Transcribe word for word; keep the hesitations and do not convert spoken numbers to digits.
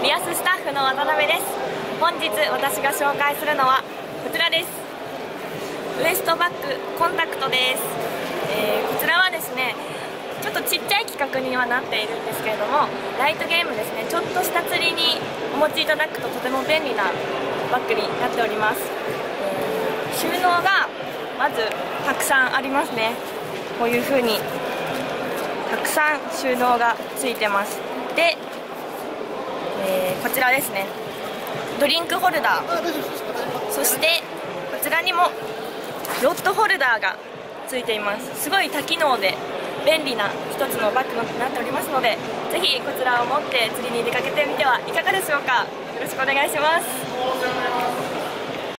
リアススタッフの渡辺です。本日私が紹介するのはこちらです。ウエストバッグコンタクトです。えー、こちらはですね、ちょっとちっちゃい企画にはなっているんですけれども、ライトゲームですね、ちょっとした釣りにお持ちいただくととても便利なバッグになっております。えー、収納がまずたくさんありますね。こういう風にたくさん収納がついてます。で、えー、こちらですね、ドリンクホルダー、そしてこちらにもロッドホルダーがついています。すごい多機能で便利な一つのバッグになっておりますので、ぜひこちらを持って釣りに出かけてみてはいかがでしょうか。よろしくお願いします。